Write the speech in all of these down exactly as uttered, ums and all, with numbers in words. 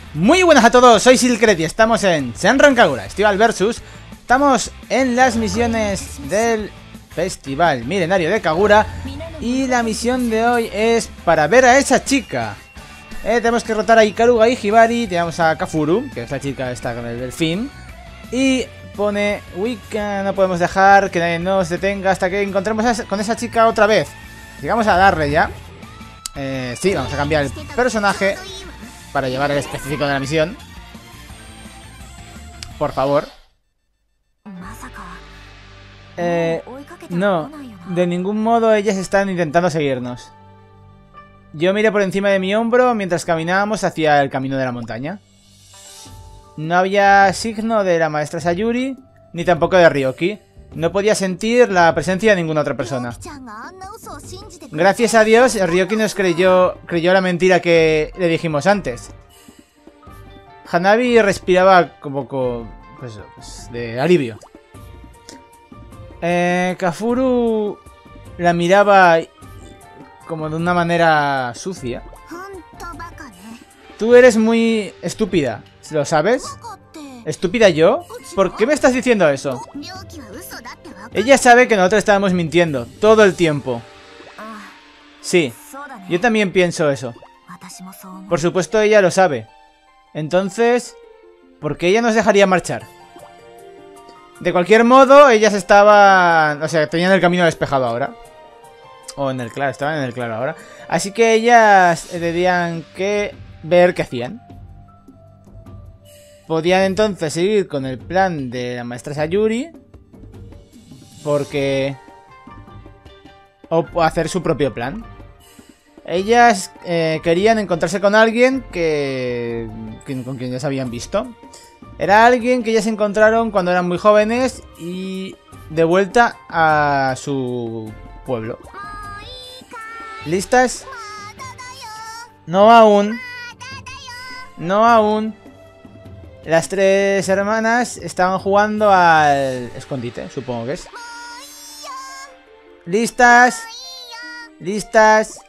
Muy buenas a todos, soy Silkret y estamos en Senran Kagura Estival Versus. Estamos en las misiones del Festival Milenario de Kagura. Y la misión de hoy es para ver a esa chica. eh, Tenemos que derrotar a Ikaruga y Hibari. Tenemos a Kafuru, que es la chica esta con el delfín. Y pone, Wicca, no podemos dejar que nadie nos detenga hasta que encontremos a esa, con esa chica otra vez. Llegamos a darle ya. Eh, sí, vamos a cambiar el personaje para llevar el específico de la misión. Por favor. Eh, no, de ningún modo ellas están intentando seguirnos. Yo miré por encima de mi hombro mientras caminábamos hacia el camino de la montaña. No había signo de la maestra Sayuri, ni tampoco de Ryoki. No podía sentir la presencia de ninguna otra persona. Gracias a Dios, Ryoki nos creyó, creyó la mentira que le dijimos antes. Hanabi respiraba como con, pues, pues, de alivio. Eh, Kafuru la miraba como de una manera sucia. Tú eres muy estúpida, ¿lo sabes? ¿Estúpida yo? ¿Por qué me estás diciendo eso? Ella sabe que nosotros estábamos mintiendo todo el tiempo. Sí, yo también pienso eso. Por supuesto ella lo sabe. Entonces, ¿por qué ella nos dejaría marchar? De cualquier modo, ellas estaban... O sea, tenían el camino despejado ahora. O en el claro, estaban en el claro ahora. Así que ellas tendrían que ver qué hacían. Podían entonces seguir con el plan de la maestra Sayuri. Porque... O hacer su propio plan. Ellas eh, querían encontrarse con alguien que... que... con quien ya se habían visto. Era alguien que ellas encontraron cuando eran muy jóvenes y de vuelta a su pueblo. ¿Listas? No aún. No aún. Las tres hermanas estaban jugando al escondite, supongo que es. ¿Listas? ¿Listas?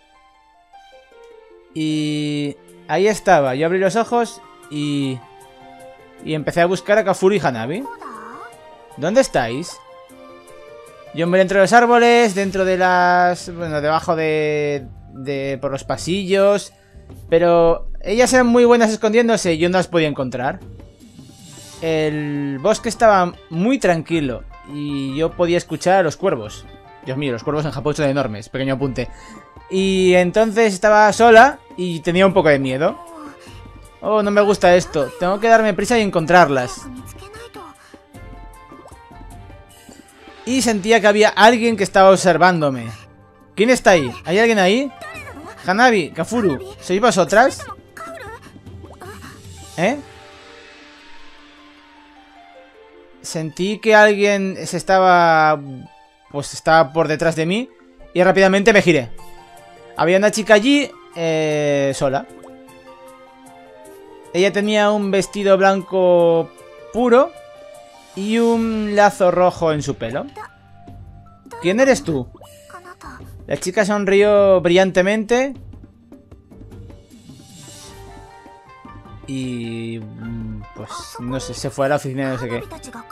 Y... ahí estaba, yo abrí los ojos y... Y empecé a buscar a Kafuru y Hanabi. ¿Dónde estáis? Yo me entre los árboles, dentro de las... Bueno, debajo de... de por los pasillos. Pero ellas eran muy buenas escondiéndose y yo no las podía encontrar. El bosque estaba muy tranquilo y yo podía escuchar a los cuervos. Dios mío, los cuervos en Japón son enormes. Pequeño apunte. Y entonces estaba sola y tenía un poco de miedo. Oh, no me gusta esto. Tengo que darme prisa y encontrarlas. Y sentía que había alguien que estaba observándome. ¿Quién está ahí? ¿Hay alguien ahí? Hanabi, Kafuru, ¿sois vosotras? ¿Eh? Sentí que alguien se estaba... Pues estaba por detrás de mí. Y rápidamente me giré. Había una chica allí, eh, sola. Ella tenía un vestido blanco puro y un lazo rojo en su pelo. ¿Quién eres tú? La chica sonrió brillantemente. Y... pues no sé, se fue a la oficina de no sé qué.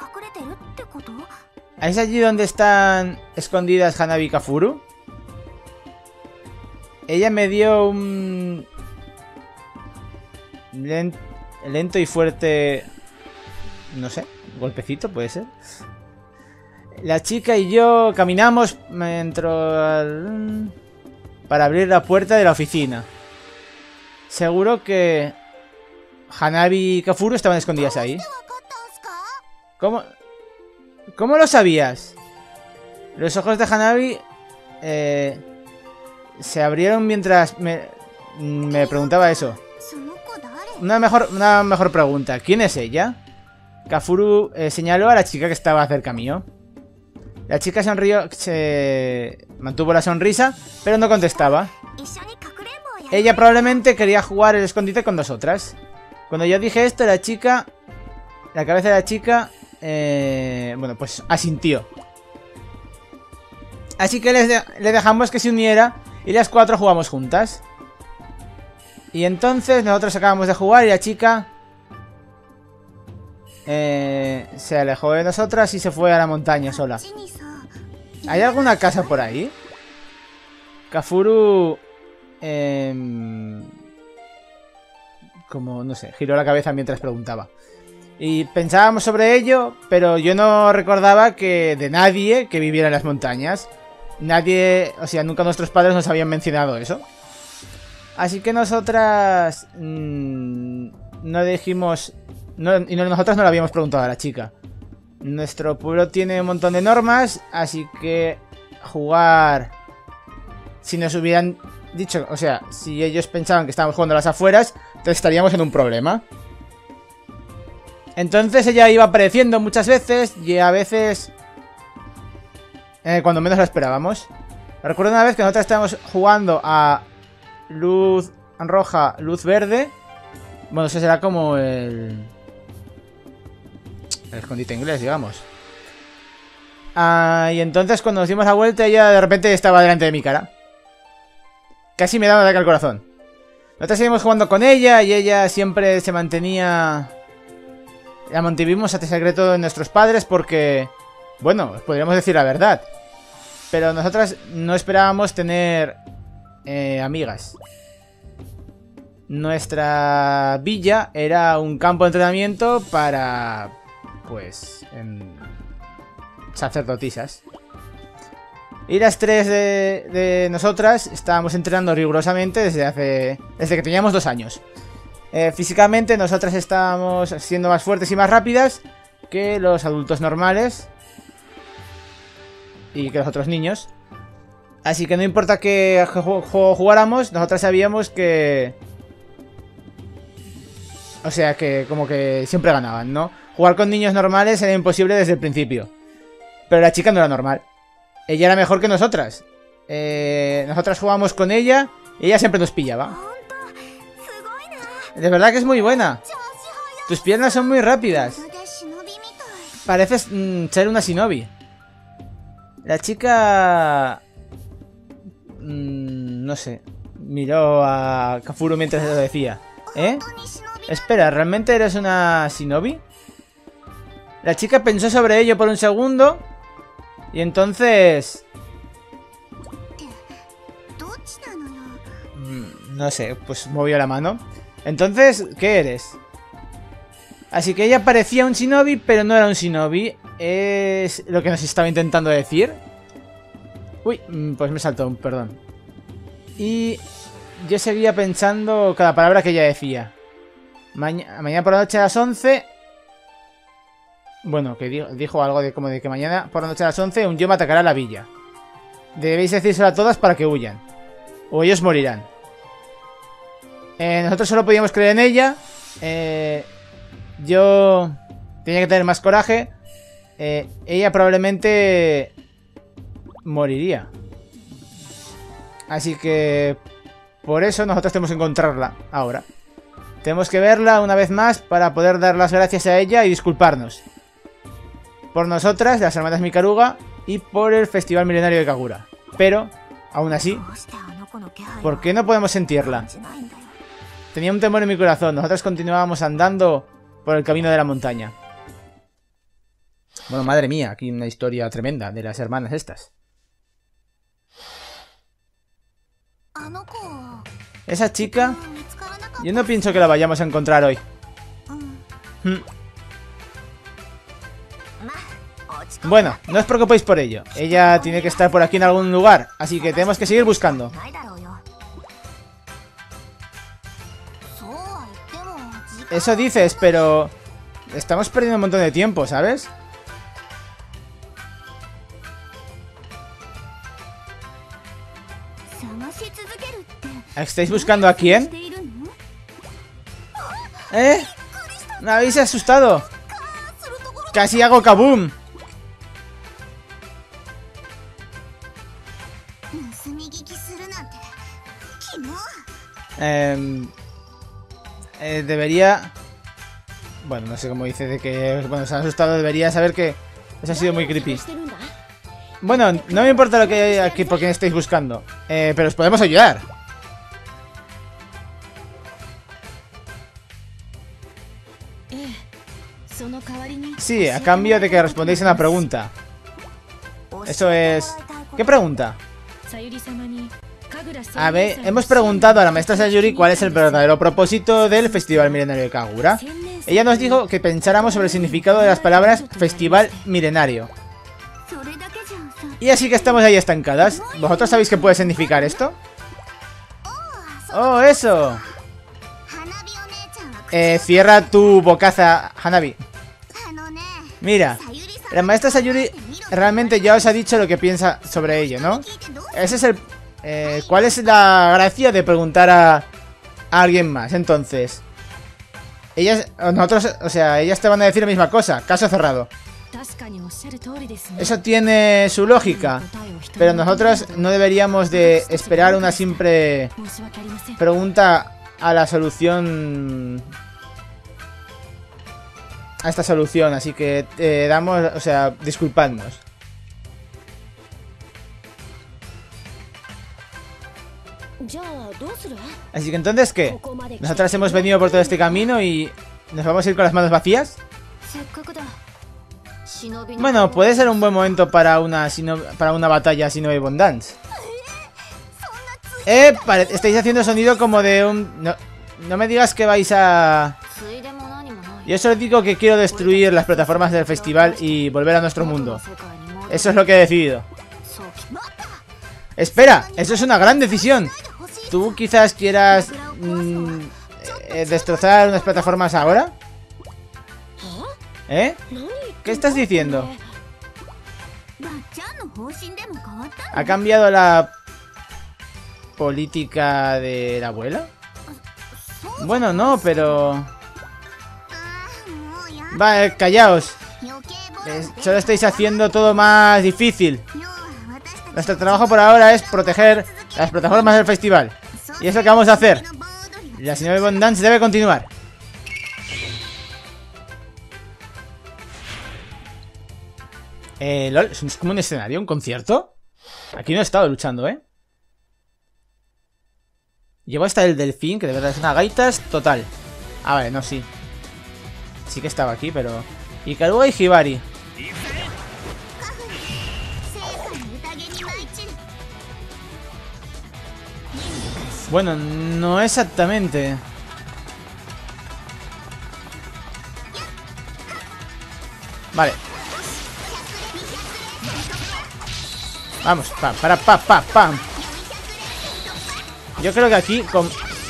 ¿Es allí donde están escondidas Hanabi y Kafuru? Ella me dio un... lento y fuerte... no sé, golpecito puede ser. La chica y yo caminamos mientras... para abrir la puerta de la oficina. Seguro que... Hanabi y Kafuru estaban escondidas ahí. ¿Cómo? ¿Cómo lo sabías? Los ojos de Hanabi... Eh, se abrieron mientras me, me preguntaba eso. Una mejor, una mejor pregunta. ¿Quién es ella? Kafuru eh, señaló a la chica que estaba cerca mío. La chica sonrió, se mantuvo la sonrisa, pero no contestaba. Ella probablemente quería jugar el escondite con nosotras. Cuando yo dije esto, la chica... La cabeza de la chica... Eh, bueno, pues asintió. Así que les de, le dejamos que se uniera y las cuatro jugamos juntas. Y entonces nosotros acabamos de jugar y la chica eh, se alejó de nosotras y se fue a la montaña sola. ¿Hay alguna casa por ahí? Kafuru... Eh, como, no sé, giró la cabeza mientras preguntaba. Y pensábamos sobre ello, pero yo no recordaba que de nadie que viviera en las montañas. Nadie, o sea, nunca nuestros padres nos habían mencionado eso. Así que nosotras mmm, no dijimos... No, y no, nosotras no le habíamos preguntado a la chica. Nuestro pueblo tiene un montón de normas, así que jugar... Si nos hubieran dicho, o sea, si ellos pensaban que estábamos jugando a las afueras, entonces estaríamos en un problema. Entonces ella iba apareciendo muchas veces y a veces... Eh, cuando menos lo esperábamos. Recuerdo una vez que nosotros estábamos jugando a luz roja, luz verde. Bueno, eso será como el... El escondite inglés, digamos. Ah, y entonces cuando nos dimos la vuelta ella de repente estaba delante de mi cara. Casi me daba un ataque al corazón. Nosotros seguimos jugando con ella y ella siempre se mantenía... La mantuvimos ante secreto de nuestros padres porque... Bueno, podríamos decir la verdad. Pero nosotras no esperábamos tener eh, amigas. Nuestra villa era un campo de entrenamiento para... Pues... En... sacerdotisas. Y las tres de, de nosotras estábamos entrenando rigurosamente desde hace... Desde que teníamos dos años. Eh, físicamente nosotras estábamos siendo más fuertes y más rápidas que los adultos normales. Y que los otros niños. Así que no importa qué juego jugáramos, nosotras sabíamos que... O sea que como que siempre ganaban, ¿no? Jugar con niños normales era imposible desde el principio. Pero la chica no era normal. Ella era mejor que nosotras. Eh, nosotras jugábamos con ella y ella siempre nos pillaba. De verdad que es muy buena. Tus piernas son muy rápidas. Pareces mmm, ser una shinobi. La chica... Mmm, no sé. Miró a Kafuru mientras lo decía. ¿Eh? Espera, ¿realmente eres una shinobi? La chica pensó sobre ello por un segundo. Y entonces... Mmm, no sé, pues movió la mano. Entonces, ¿qué eres? Así que ella parecía un shinobi, pero no era un shinobi. Es lo que nos estaba intentando decir. Uy, pues me saltó, perdón. Y yo seguía pensando cada palabra que ella decía. Maña mañana por la noche a las once... Bueno, que dijo, dijo algo de como de que mañana por la noche a las once un yoma atacará la villa. Debéis decírselo a todas para que huyan. O ellos morirán. Eh, nosotros solo podíamos creer en ella. Eh, yo tenía que tener más coraje. Eh, ella probablemente moriría. Así que por eso nosotros tenemos que encontrarla ahora. Tenemos que verla una vez más para poder dar las gracias a ella y disculparnos. Por nosotras, las hermanas Mikaruga, y por el Festival Milenario de Kagura. Pero, aún así, ¿por qué no podemos sentirla? Tenía un temor en mi corazón. Nosotros continuábamos andando por el camino de la montaña. Bueno, madre mía, aquí una historia tremenda de las hermanas estas. Esa chica, yo no pienso que la vayamos a encontrar hoy. Hmm. Bueno, no os preocupéis por ello. Ella tiene que estar por aquí en algún lugar, así que tenemos que seguir buscando. Eso dices, pero... Estamos perdiendo un montón de tiempo, ¿sabes? ¿Estáis buscando a quién? ¿Eh? Me habéis asustado. Casi hago kaboom. Eh, eh, debería... Bueno, no sé cómo dice de que... Bueno, se han asustado, debería saber que... Eso ha sido muy creepy. Bueno, no me importa lo que hay aquí por quién estáis buscando. Eh, pero os podemos ayudar. Sí, a cambio de que respondéis a una pregunta. Eso es... ¿Qué pregunta? A ver, hemos preguntado a la maestra Sayuri cuál es el verdadero propósito del Festival Milenario de Kagura. Ella nos dijo que pensáramos sobre el significado de las palabras Festival Milenario. Y así que estamos ahí estancadas. ¿Vosotros sabéis qué puede significar esto? ¡Oh, eso! Eh, cierra tu bocaza, Hanabi. Mira, la maestra Sayuri realmente ya os ha dicho lo que piensa sobre ello, ¿no? Ese es el... Eh, ¿Cuál es la gracia de preguntar a, a alguien más? Entonces, ellas, nosotros, o sea, ellas te van a decir la misma cosa. Caso cerrado. Eso tiene su lógica, pero nosotros no deberíamos de esperar una simple pregunta a la solución, a esta solución, así que eh, damos, o sea, disculpadnos. Así que entonces, ¿qué? ¿Nosotras hemos venido por todo este camino y nos vamos a ir con las manos vacías? Bueno, puede ser un buen momento para una para una batalla Shinobi Bond Dance. Eh, estáis haciendo sonido como de un... No, no me digas que vais a... Yo solo digo que quiero destruir las plataformas del festival y volver a nuestro mundo. Eso es lo que he decidido. Espera, eso es una gran decisión. ¿Tú quizás quieras mmm, eh, destrozar unas plataformas ahora? ¿Eh? ¿Qué estás diciendo? ¿Ha cambiado la política de la abuela? Bueno, no, pero... Vale, callaos. Eh, solo estáis haciendo todo más difícil. Nuestro trabajo por ahora es proteger las plataformas del festival. Y es lo que vamos a hacer. La Shinobi Bond Dance debe continuar. Eh, lol, ¿es como un escenario? ¿Un concierto? Aquí no he estado luchando, ¿eh? Llevo hasta el delfín, que de verdad es una gaitas total. Ah, vale, no, sí. Sí que estaba aquí, pero... Ikaruga y Hibari. Bueno, no exactamente. Vale. Vamos, pa, para, pa, pa, pam. Yo creo que aquí con...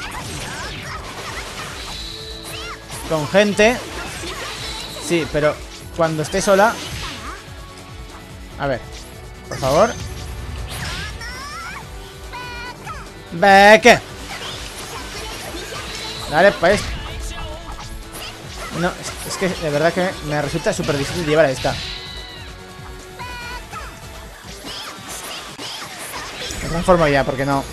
Con gente... Sí, pero cuando esté sola... A ver, por favor. ¡Beque! Dale, pues. No, es, es que de verdad que me resulta súper difícil llevar a esta. Me transformo ya, porque no.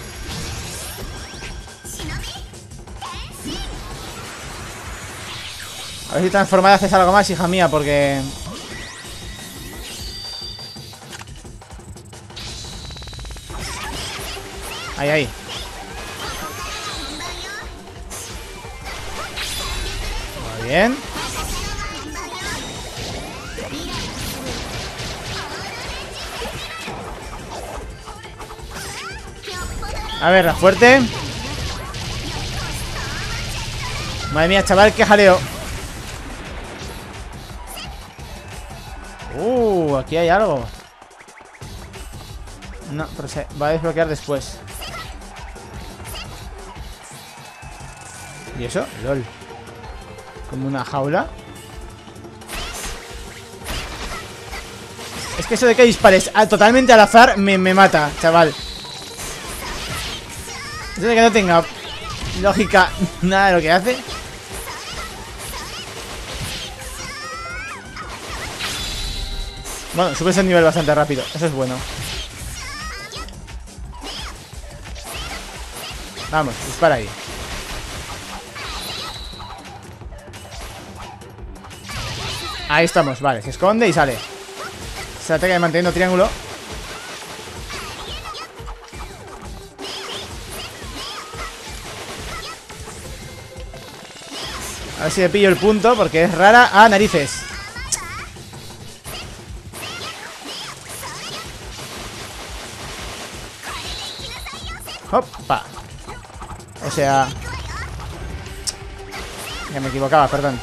A ver si transformada haces algo más, hija mía, porque... Ahí, ahí. Muy bien. A ver, la fuerte. Madre mía, chaval, qué jaleo. Uh, aquí hay algo. No, pero se va a desbloquear después. ¿Y eso? LOL. Como una jaula. Es que eso de que dispares a, totalmente al azar me, me mata, chaval. Eso de que no tenga lógica nada de lo que hace. Bueno, subes el nivel bastante rápido. Eso es bueno. Vamos, dispara ahí. Ahí estamos, vale, se esconde y sale. Estrategia de manteniendo triángulo. A ver si le pillo el punto, porque es rara. ¡Ah, narices! ¡Opa! O sea... Ya me equivocaba, perdón.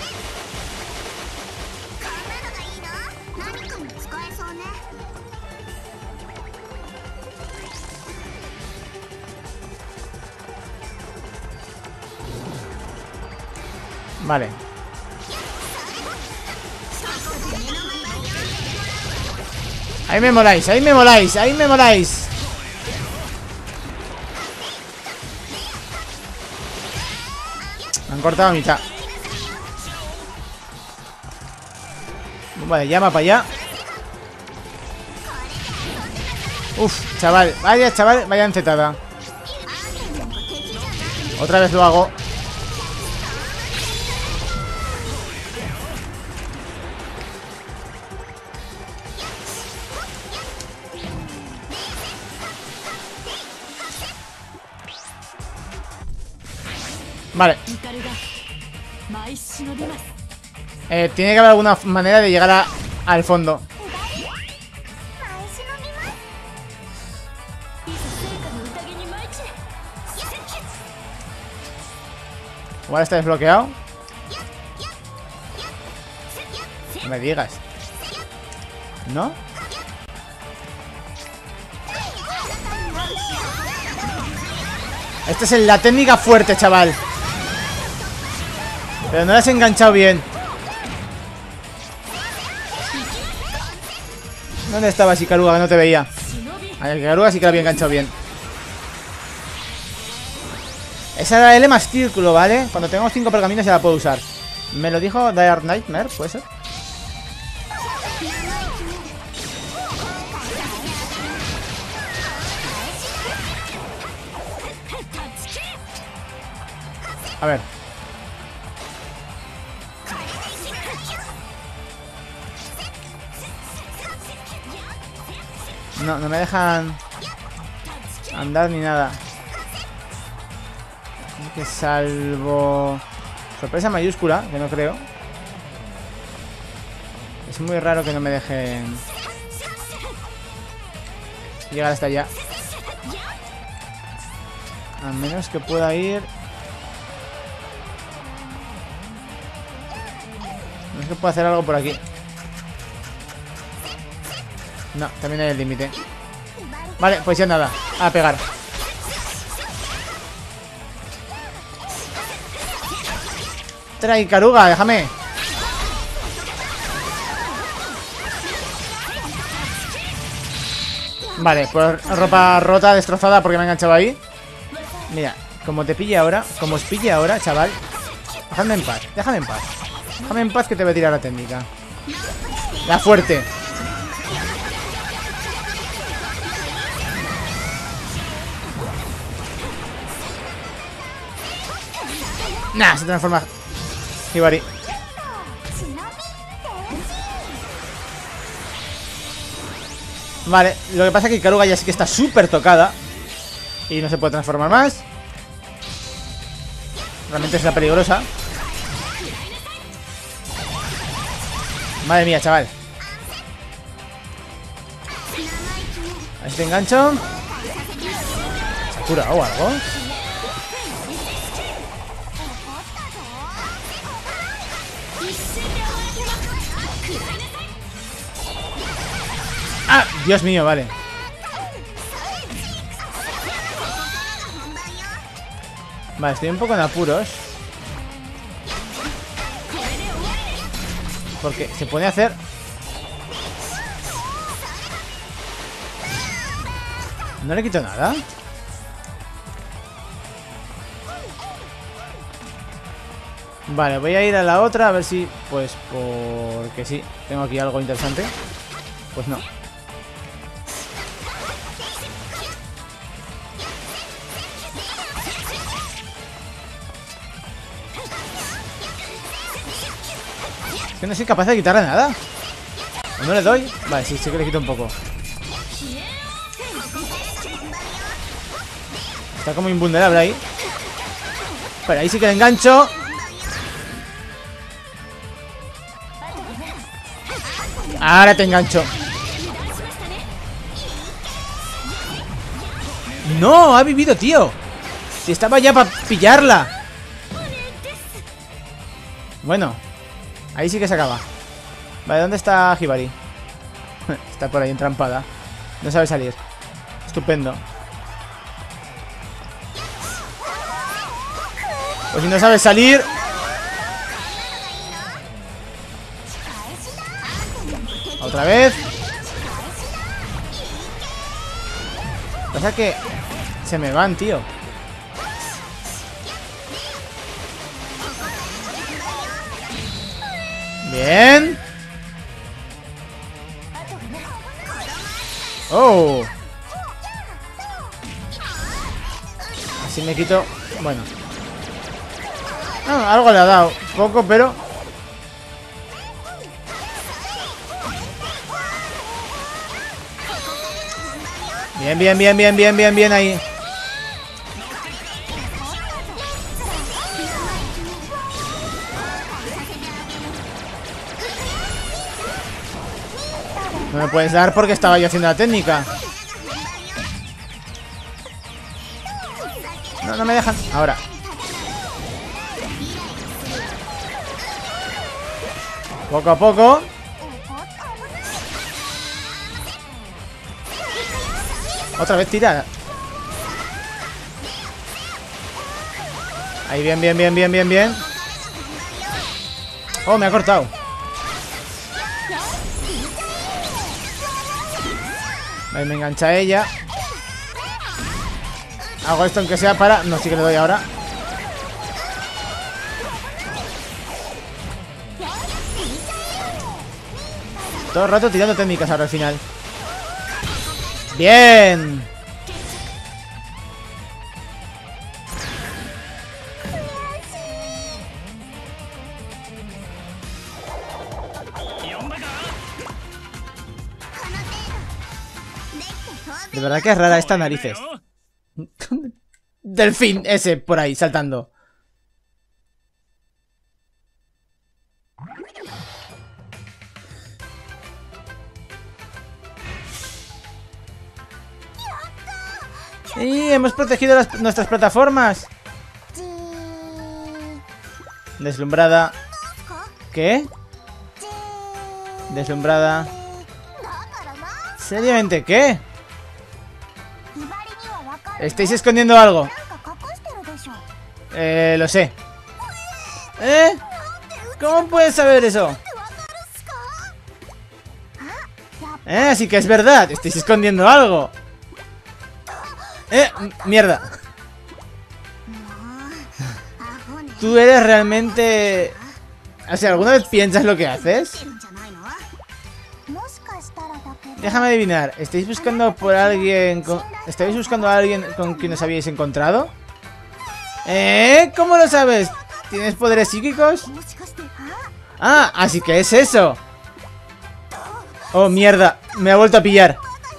Vale. Ahí me moláis, ahí me moláis, ahí me moláis. Me han cortado a mitad. Vale, llama para allá. Uf, chaval, vaya chaval, vaya encetada. Otra vez lo hago. Vale. Eh, tiene que haber alguna manera de llegar a, al fondo. Igual está desbloqueado. No me digas. ¿No? Esta es la técnica fuerte, chaval. Pero no la has enganchado bien. ¿Dónde estabas, Ikaruga? Que no te veía. A el Ikaruga sí que la había enganchado bien. Esa era L más círculo, ¿vale? Cuando tengamos cinco pergaminos ya la puedo usar. Me lo dijo Dire Nightmare, ¿puede ser? A ver. No, no me dejan andar ni nada. Que salvo... Sorpresa mayúscula, que no creo. Es muy raro que no me dejen llegar hasta allá. A menos que pueda ir... A menos que pueda hacer algo por aquí. No, también hay el límite. Vale, pues ya nada, a pegar. Trae Ikaruga, déjame. Vale, pues ropa rota, destrozada porque me he enganchado ahí. Mira, como te pille ahora, como os pille ahora, chaval. Déjame en paz, déjame en paz. Déjame en paz que te voy a tirar la técnica. La fuerte. Nah, se transforma Hibari. Vale, lo que pasa es que Ikaruga ya sí que está súper tocada y no se puede transformar más. Realmente es la peligrosa. Madre mía, chaval. A ver si te engancho. ¿Se ha curado o algo? ¡Ah! Dios mío, vale. Vale, estoy un poco en apuros. Porque se pone a hacer... No le quito nada. Vale, voy a ir a la otra a ver si... Pues porque sí, tengo aquí algo interesante. Pues no. Es que no soy capaz de quitarle nada. ¿O no le doy? Vale, sí, sí que le quito un poco. Está como invulnerable ahí. Pero ahí sí que le engancho. Ahora te engancho. No, ha vivido, tío. Si estaba ya para pillarla. Bueno, ahí sí que se acaba. Vale, ¿dónde está Hibari? Está por ahí entrampada. No sabe salir. Estupendo. Pues si no sabes salir... Otra vez. Pasa que se me van, tío. Bien. Oh. Así me quito. Bueno. Ah, algo le ha dado. Poco, pero... Bien, bien, bien, bien, bien, bien, bien ahí. No me puedes dar porque estaba yo haciendo la técnica. No, no me dejan. Ahora. Poco a poco. Otra vez tira. Ahí, bien, bien, bien, bien, bien, bien. Oh, me ha cortado. Ahí me engancha ella. Hago esto aunque sea para... No, sí que le doy ahora. Todo el rato tirando técnicas ahora al final. Bien. De verdad que es rara esta narices. Delfín ese por ahí saltando. Y hemos protegido las, nuestras plataformas. Deslumbrada. ¿Qué? Deslumbrada. ¿Seriamente qué? ¿Estáis escondiendo algo? Eh, lo sé. ¿Eh? ¿Cómo puedes saber eso? Eh, así que es verdad. Estáis escondiendo algo. Eh, mierda. Tú eres realmente... O sea, ¿alguna vez piensas lo que haces? Déjame adivinar. ¿Estáis buscando por alguien con... ¿Estáis buscando a alguien con quien os habíais encontrado? ¿Eh? ¿Cómo lo sabes? ¿Tienes poderes psíquicos? Ah, así que es eso. Oh, mierda. Me ha vuelto a pillar.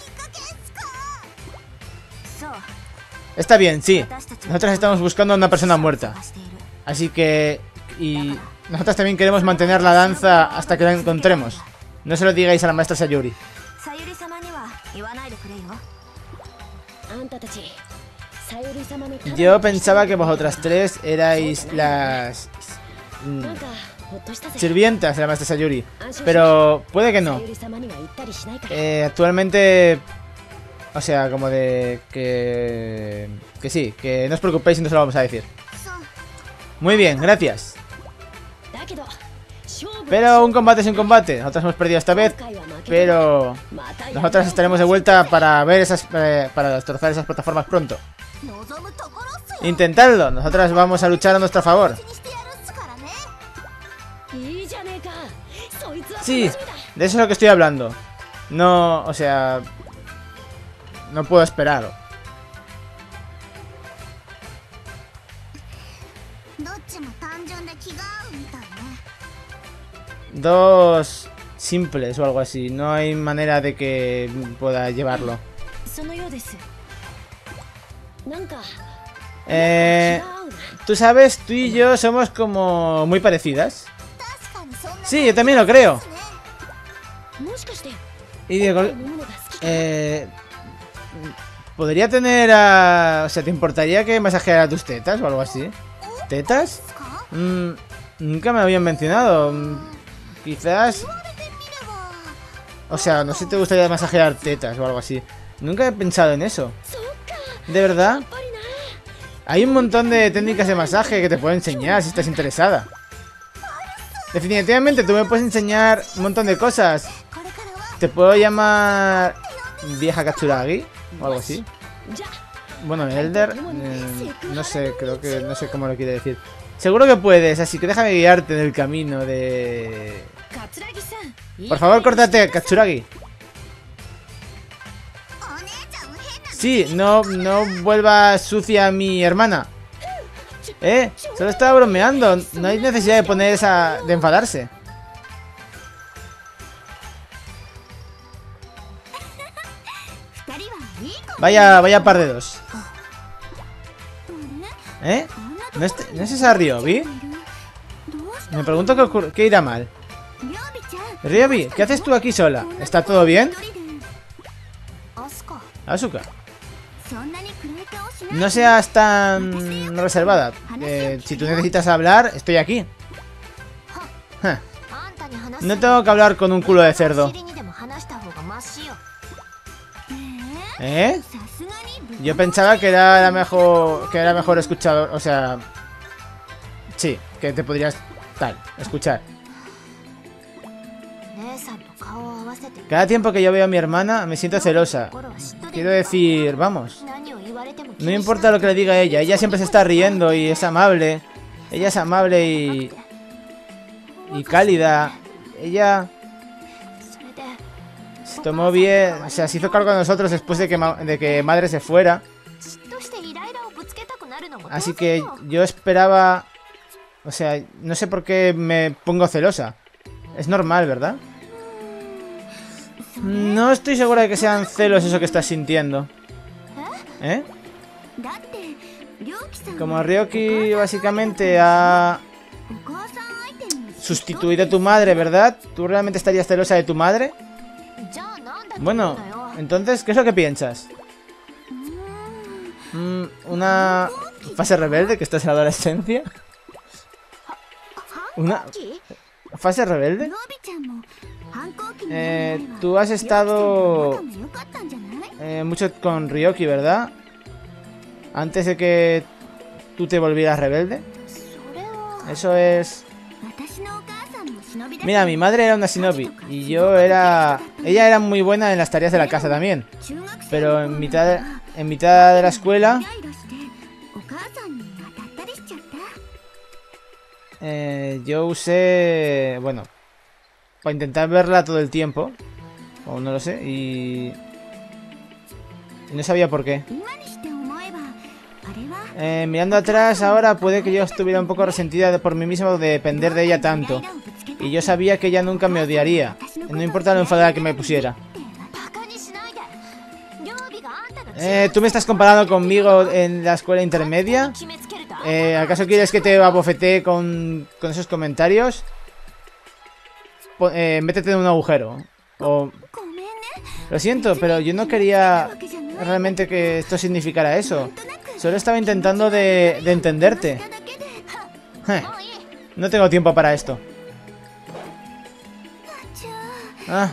Está bien, sí. Nosotros estamos buscando a una persona muerta. Así que... Y... nosotros también queremos mantener la danza hasta que la encontremos. No se lo digáis a la maestra Sayuri. Yo pensaba que vosotras tres erais las... Mm, sirvientas de la maestra Sayuri. Pero puede que no. Eh, actualmente... O sea, como de... Que... Que sí, que no os preocupéis y no se lo vamos a decir. Muy bien, gracias. Pero un combate es un combate. Nosotros hemos perdido esta vez, pero nosotras estaremos de vuelta para ver esas... Eh, para destrozar esas plataformas pronto. Intentadlo. Nosotras vamos a luchar a nuestro favor. Sí, de eso es lo que estoy hablando. No, o sea... No puedo esperar. Dos simples o algo así. No hay manera de que pueda llevarlo. Eh, Tú sabes, tú y yo somos como muy parecidas. Sí, yo también lo creo. Y digo, eh, ¿podría tener a... O sea, ¿te importaría que masajeara tus tetas o algo así? ¿Tetas? Mm, nunca me lo habían mencionado. Quizás... O sea, no sé si te gustaría masajear tetas o algo así. Nunca he pensado en eso. ¿De verdad? Hay un montón de técnicas de masaje que te puedo enseñar si estás interesada. Definitivamente tú me puedes enseñar un montón de cosas. Te puedo llamar vieja Katsuragi o algo así. Bueno, Elder, eh, no sé, creo que no sé cómo lo quiere decir. Seguro que puedes, así que déjame guiarte en el camino de... Por favor, córtate, Katsuragi. Sí, no, no vuelvas sucia a mi hermana. Eh, solo estaba bromeando. No hay necesidad de poner esa... de enfadarse. Vaya, vaya par de dos. ¿Eh? ¿No es, ¿no es esa Ryobi? Me pregunto qué, ocurre, qué irá mal. Ryobi, ¿qué haces tú aquí sola? ¿Está todo bien? Asuka. No seas tan reservada. Eh, si tú necesitas hablar, estoy aquí. Huh. No tengo que hablar con un culo de cerdo. ¿Eh? Yo pensaba que era la mejor, que era mejor escuchador, o sea, sí, que te podrías tal, escuchar. Cada tiempo que yo veo a mi hermana me siento celosa. Quiero decir, vamos, no importa lo que le diga a ella, ella siempre se está riendo y es amable. Ella es amable y y cálida. Ella se tomó bien, o sea, se hizo cargo de nosotros después de que, ma de que madre se fuera. Así que yo esperaba... O sea, no sé por qué me pongo celosa. Es normal, ¿verdad? No estoy segura de que sean celos eso que estás sintiendo. ¿Eh? Como Ryoki básicamente ha sustituido a tu madre, ¿verdad? ¿Tú realmente estarías celosa de tu madre? Bueno, entonces, ¿qué es lo que piensas? Mm, ¿Una fase rebelde que estás en la adolescencia? ¿Una fase rebelde? Eh, tú has estado eh, mucho con Ryoki, ¿verdad? Antes de que tú te volvieras rebelde. Eso es... Mira, mi madre era una shinobi y yo era... Ella era muy buena en las tareas de la casa también. Pero en mitad de, en mitad de la escuela... Eh, yo usé... Bueno, para intentar verla todo el tiempo. O no lo sé, y... y no sabía por qué. Eh, mirando atrás ahora puede que yo estuviera un poco resentida por mí mismo de depender de ella tanto. Y yo sabía que ella nunca me odiaría. No importa lo enfadada que me pusiera. Eh, ¿Tú me estás comparando conmigo en la escuela intermedia? Eh, ¿Acaso quieres que te abofetee con, con esos comentarios? Po eh, métete en un agujero. O... Lo siento, pero yo no quería realmente que esto significara eso. Solo estaba intentando de, de entenderte. Eh, no tengo tiempo para esto. Ah.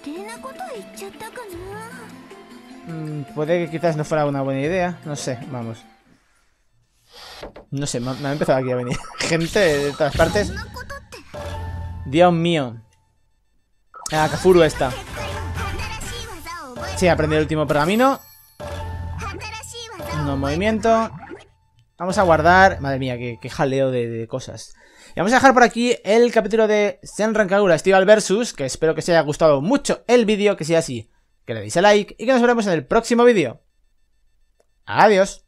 Mm, puede que quizás no fuera una buena idea. No sé, vamos. No sé, me, me ha empezado aquí a venir gente de todas partes. Dios mío. Ah, Kafuru esta. Sí, aprendí el último pergamino. No movimiento. Vamos a guardar. Madre mía, qué, qué jaleo de, de cosas. Y vamos a dejar por aquí el capítulo de Senran Kagura Estival Versus. Que espero que os haya gustado mucho el vídeo. Que sea así, que le deis a like y que nos veremos en el próximo vídeo. Adiós.